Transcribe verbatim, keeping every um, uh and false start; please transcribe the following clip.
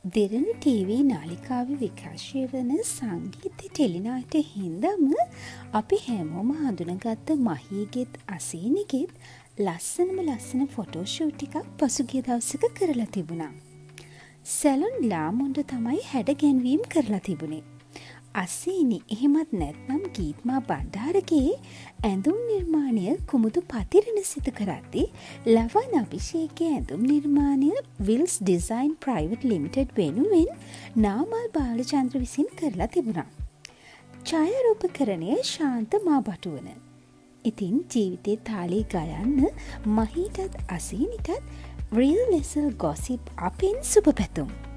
දෙරණ TV නාලිකාවේ විකාශය වන සංගීත ටෙලිනාට්‍ය හින්දම අපි හැමෝම හඳුනගත්ත මහීගෙත් අසීනිගෙත් ලස්සනම ලස්සන ෆොටෝෂූට් එකක් පසුගිය දවසක කරලා තිබුණා. සැලොන් ලාමොන්ඩෝ තමයි හැඩගැන්වීම් කරලා තිබුණේ. අසීනි එහෙමත් නැත්නම් ගීත්මා බණ්ඩාරගේ ඇඳුම් නිර්මාණය කුමුදු පතිරණ සිදු කරද්දී ලවන් අභිෂේකයේ ඇඳුම් නිර්මාණය විල්ස් ඩිසයින් ප්‍රයිවට් ලිමිටඩ් වෙනුවෙන් නාමල් බාලචන්ද්‍ර විසින් කරලා තිබුණා. ඡායාරූපකරණය ශාන්ත මාබටුවන. ඉතින් ජීවිතේ තාලේ ගයන්න මහීටත් අසීනිටත් රියල් ලෙසල් ගොසිප් අපෙන් සුබ පැතුම්.